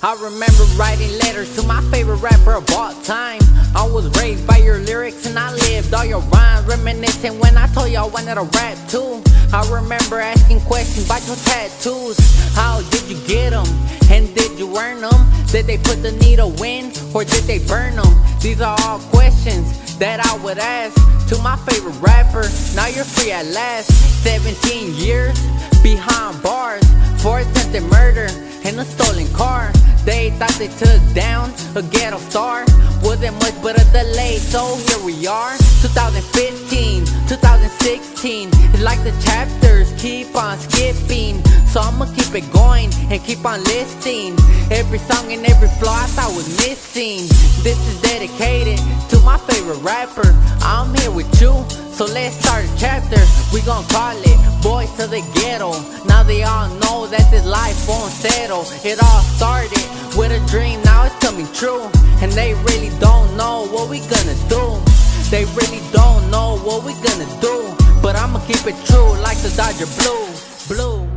I remember writing letters to my favorite rapper of all time. I was raised by your lyrics and I lived all your rhymes, reminiscing when I told you I wanted to rap too. I remember asking questions about your tattoos. How did you get them? And did you earn them? Did they put the needle in or did they burn them? These are all questions that I would ask to my favorite rapper. Now you're free at last. 17 years behind bars for attempted murder and a stolen car. They thought they took down a ghetto star. Wasn't much but a delay, so here we are. 2015, 2016. It's like the chapters keep on skipping, so I'ma keep it going and keep on listing every song and every flaw I thought was missing. This is dedicated to my favorite rapper. I'm here with you, so let's start a chapter. We gon' call it Boys to the Ghetto. Now they all know that this life won't settle. It all started with a dream, now it's coming true. And they really don't know what we gonna do. They really don't know what we gonna do. But I'ma keep it true like the Dodger Blue.